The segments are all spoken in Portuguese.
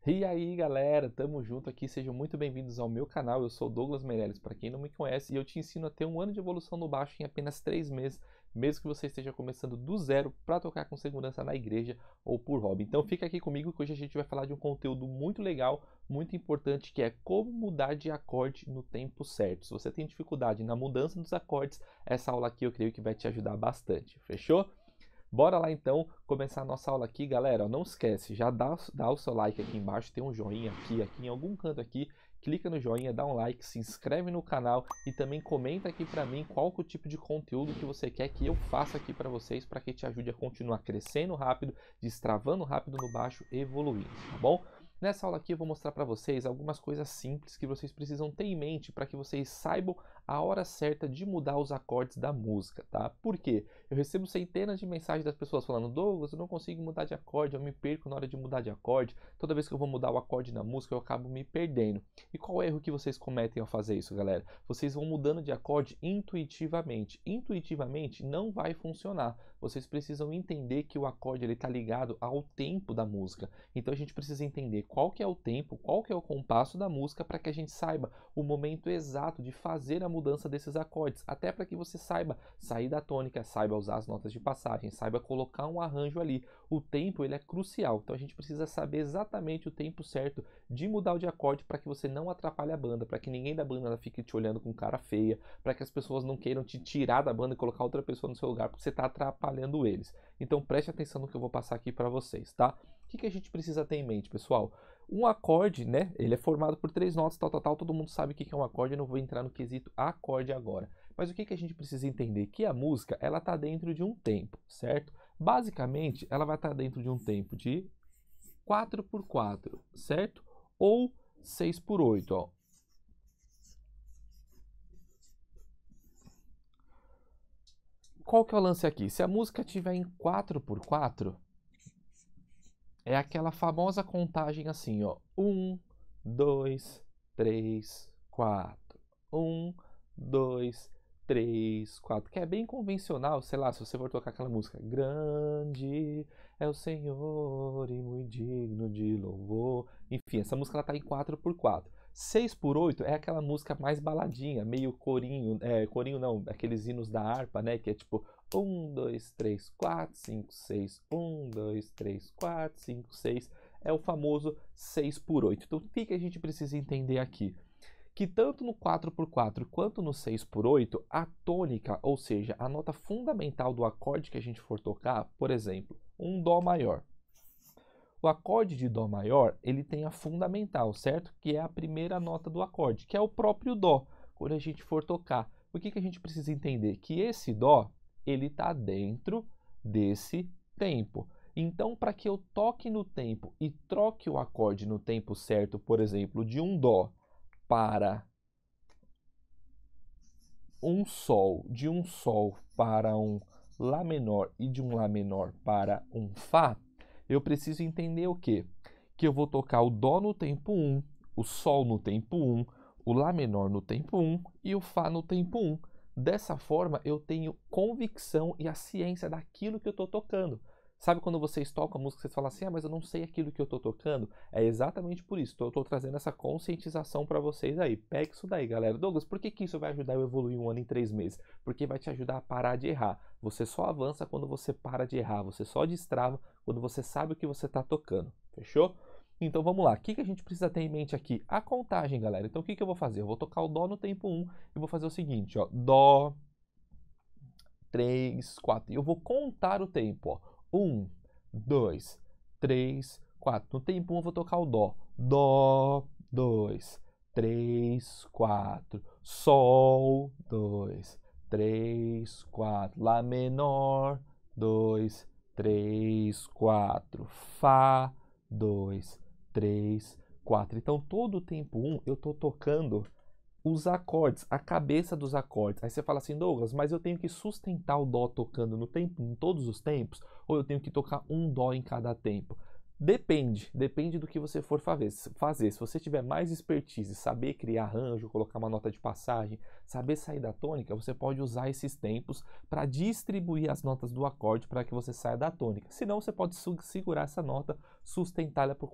E aí galera, tamo junto aqui, sejam muito bem-vindos ao meu canal, eu sou Douglas Meirelles, para quem não me conhece, e eu te ensino a ter um ano de evolução no baixo em apenas 3 meses, mesmo que você esteja começando do zero para tocar com segurança na igreja ou por hobby. Então fica aqui comigo que hoje a gente vai falar de um conteúdo muito legal, muito importante, que é como mudar de acorde no tempo certo. Se você tem dificuldade na mudança dos acordes, essa aula aqui eu creio que vai te ajudar bastante, fechou? Bora lá então começar a nossa aula aqui, galera. Ó, não esquece, já dá o seu like aqui embaixo, tem um joinha aqui em algum canto aqui. Clica no joinha, dá um like, se inscreve no canal e também comenta aqui pra mim qual que é o tipo de conteúdo que você quer que eu faça aqui pra vocês, para que te ajude a continuar crescendo rápido, destravando rápido no baixo, evoluindo, tá bom? Nessa aula aqui eu vou mostrar para vocês algumas coisas simples que vocês precisam ter em mente para que vocês saibam a hora certa de mudar os acordes da música, tá? Por quê? Eu recebo centenas de mensagens das pessoas falando: Douglas, eu não consigo mudar de acorde, eu me perco na hora de mudar de acorde. Toda vez que eu vou mudar o acorde na música, eu acabo me perdendo. E qual é o erro que vocês cometem ao fazer isso, galera? Vocês vão mudando de acorde intuitivamente. Intuitivamente não vai funcionar. Vocês precisam entender que o acorde está ligado ao tempo da música. Então a gente precisa entender qual que é o tempo, qual que é o compasso da música para que a gente saiba o momento exato de fazer a mudança desses acordes, até para que você saiba sair da tônica, saiba usar as notas de passagem, saiba colocar um arranjo ali. O tempo ele é crucial, então a gente precisa saber exatamente o tempo certo de mudar o de acorde para que você não atrapalhe a banda, para que ninguém da banda fique te olhando com cara feia, para que as pessoas não queiram te tirar da banda e colocar outra pessoa no seu lugar, porque você está atrapalhando eles. Então preste atenção no que eu vou passar aqui para vocês, tá? O que a gente precisa ter em mente, pessoal? Um acorde, né? Ele é formado por 3 notas, todo mundo sabe o que é um acorde, eu não vou entrar no quesito acorde agora. Mas o que a gente precisa entender? Que a música, ela está dentro de um tempo, certo? Basicamente, ela vai estar dentro de um tempo de 4x4, certo? Ou 6x8, ó. Qual que é o lance aqui? Se a música estiver em 4x4, é aquela famosa contagem assim, ó. 1, 2, 3, 4. 1, 2, 3, 4. Que é bem convencional, sei lá, se você for tocar aquela música. Grande é o Senhor e muito digno de louvor. Enfim, essa música ela tá em 4x4. 6x8 é aquela música mais baladinha, meio corinho, corinho não, aqueles hinos da harpa, né? Que é tipo 1, 2, 3, 4, 5, 6. 1, 2, 3, 4, 5, 6. É o famoso 6x8. Então, o que a gente precisa entender aqui? Que tanto no 4x4 quanto no 6x8, a tônica, ou seja, a nota fundamental do acorde que a gente for tocar, por exemplo, um Dó maior. O acorde de Dó maior, ele tem a fundamental, certo? Que é a primeira nota do acorde, que é o próprio Dó, quando a gente for tocar. O que a gente precisa entender? Que esse Dó, ele está dentro desse tempo. Então, para que eu toque no tempo e troque o acorde no tempo certo, por exemplo, de um Dó para um Sol, de um Sol para um Lá menor e de um Lá menor para um Fá, eu preciso entender o quê? Que eu vou tocar o Dó no tempo 1, o Sol no tempo 1, o Lá menor no tempo 1 e o Fá no tempo 1. Dessa forma, eu tenho convicção e a ciência daquilo que eu estou tocando. Sabe quando vocês tocam a música, vocês falam assim, mas eu não sei aquilo que eu estou tocando? É exatamente por isso, eu estou trazendo essa conscientização para vocês aí. Pega isso daí, galera. Douglas, por que isso vai ajudar eu a evoluir um ano em 3 meses? Porque vai te ajudar a parar de errar. Você só avança quando você para de errar, você só destrava quando você sabe o que você está tocando, fechou? Então vamos lá, o que a gente precisa ter em mente aqui? A contagem, galera. Então o que eu vou fazer? Eu vou tocar o Dó no tempo 1 e vou fazer o seguinte, ó. Dó, 3, 4. E eu vou contar o tempo, ó. 1, 2, 3, 4. No tempo 1 eu vou tocar o Dó. Dó, 2, 3, 4. Sol, 2, 3, 4. Lá menor, 2, 3, 4. Fá, 2, 3, 4. Então todo o tempo 1 eu estou tocando os acordes, a cabeça dos acordes. Aí você fala assim, Douglas, mas eu tenho que sustentar o Dó tocando no tempo, em todos os tempos? Ou eu tenho que tocar um Dó em cada tempo? Depende do que você for fazer. Se você tiver mais expertise, saber criar arranjo, colocar uma nota de passagem, saber sair da tônica, você pode usar esses tempos para distribuir as notas do acorde para que você saia da tônica. Senão, você pode segurar essa nota, sustentá-la por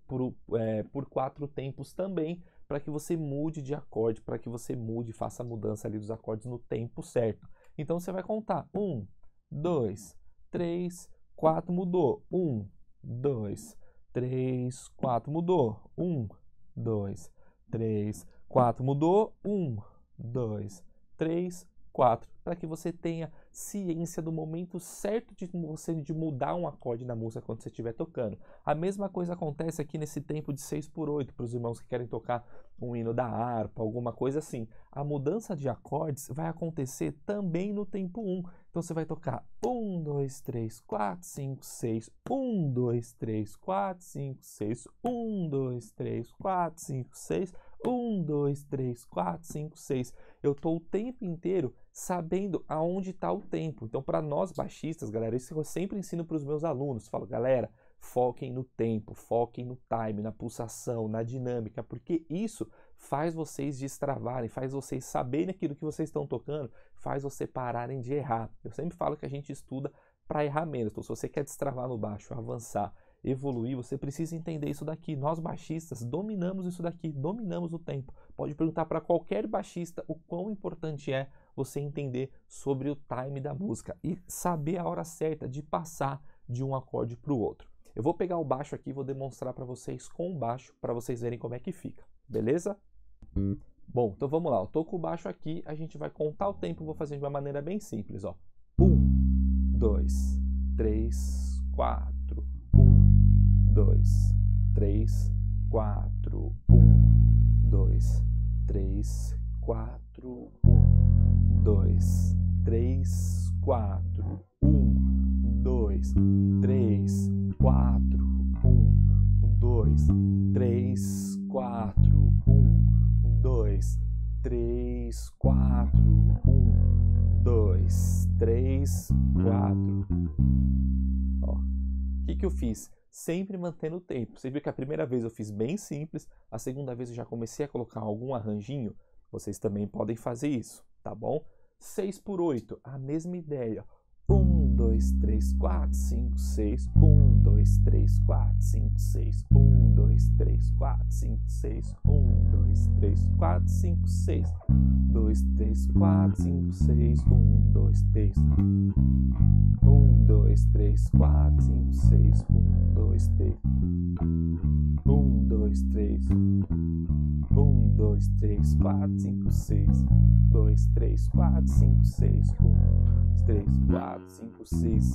4 tempos também, para que você mude de acorde, para que você faça a mudança ali dos acordes no tempo certo. Então, você vai contar 1, 2, 3, 4, mudou. 1, 2, 3, 4, mudou. 1, 2, 3, 4, mudou. 1, 2, 3, 4. Para que você tenha ciência do momento certo de mudar um acorde na música quando você estiver tocando. A mesma coisa acontece aqui nesse tempo de 6/8, para os irmãos que querem tocar um hino da harpa, alguma coisa assim. A mudança de acordes vai acontecer também no tempo 1. Então você vai tocar 1, 2, 3, 4, 5, 6, 1, 2, 3, 4, 5, 6, 1, 2, 3, 4, 5, 6, 1, 2, 3, 4, 5, 6. Eu estou o tempo inteiro sabendo aonde está o tempo. Então, para nós baixistas, galera, isso eu sempre ensino para os meus alunos. Falo, galera, foquem no tempo, foquem no time, na pulsação, na dinâmica, porque isso faz vocês destravarem, faz vocês saberem aquilo que vocês estão tocando, faz você pararem de errar. Eu sempre falo que a gente estuda para errar menos. Então, se você quer destravar no baixo, avançar, evoluir, você precisa entender isso daqui. Nós baixistas dominamos isso daqui, dominamos o tempo. Pode perguntar para qualquer baixista o quão importante é você entender sobre o time da música e saber a hora certa de passar de um acorde para o outro. Eu vou pegar o baixo aqui e vou demonstrar para vocês com o baixo, para vocês verem como é que fica, beleza? Bom, então vamos lá, eu tô com o baixo aqui, a gente vai contar o tempo, vou fazer de uma maneira bem simples, ó. 1, 2, 3, 4, 1, 2, 3, 4, 1, 2, 3, 4, 1, 2, 3, 4, 1, 2, 3, 4, 1, 2, 3, 4, 1, 2, 3, 4, 1, 2, 3, 4. Ó, o que eu fiz? Sempre mantendo o tempo. Você viu que a primeira vez eu fiz bem simples, a segunda vez eu já comecei a colocar algum arranjinho. Vocês também podem fazer isso, tá bom? 6/8, a mesma ideia. 1, 2, 3, 4, 5, 6. 1, 2, 3, 4, 5, 6. 1, 2, 3, 4, 5, 6. 1, 2, 3, 4, 5, 6. 2, 3, 4, 5, 6. 1, 2, 3. 1, 2, 3, 4, 5, 6. 1, 2, 3. 1, 2, 3. 1, 2, 3, 4, 5, 6. 2, 3, 4, 5, 6. 1, 3, 4, 5, 6.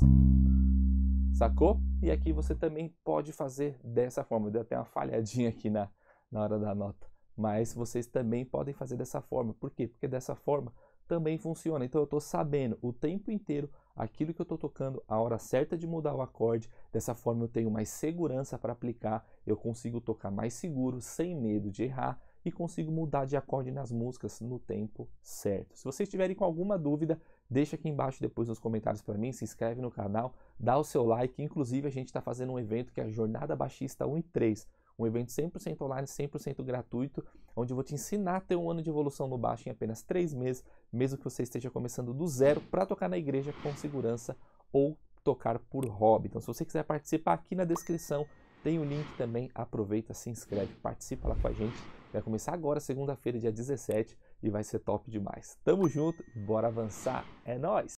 Sacou? E aqui você também pode fazer dessa forma. Deu até uma falhadinha aqui na hora da nota. Mas vocês também podem fazer dessa forma. Por quê? Porque dessa forma também funciona. Então eu estou sabendo o tempo inteiro aquilo que eu estou tocando, a hora certa de mudar o acorde. Dessa forma eu tenho mais segurança para aplicar. Eu consigo tocar mais seguro, sem medo de errar. E consigo mudar de acorde nas músicas no tempo certo. Se vocês tiverem com alguma dúvida, deixa aqui embaixo depois nos comentários para mim, se inscreve no canal, dá o seu like. Inclusive a gente está fazendo um evento que é a Jornada Baixista 1 e 3, um evento 100% online, 100% gratuito, onde eu vou te ensinar a ter um ano de evolução no baixo em apenas 3 meses, mesmo que você esteja começando do zero para tocar na igreja com segurança ou tocar por hobby. Então se você quiser participar, aqui na descrição tem o link também, aproveita, se inscreve, participa lá com a gente. Vai começar agora, segunda-feira, dia 17, e vai ser top demais. Tamo junto, bora avançar, é nóis!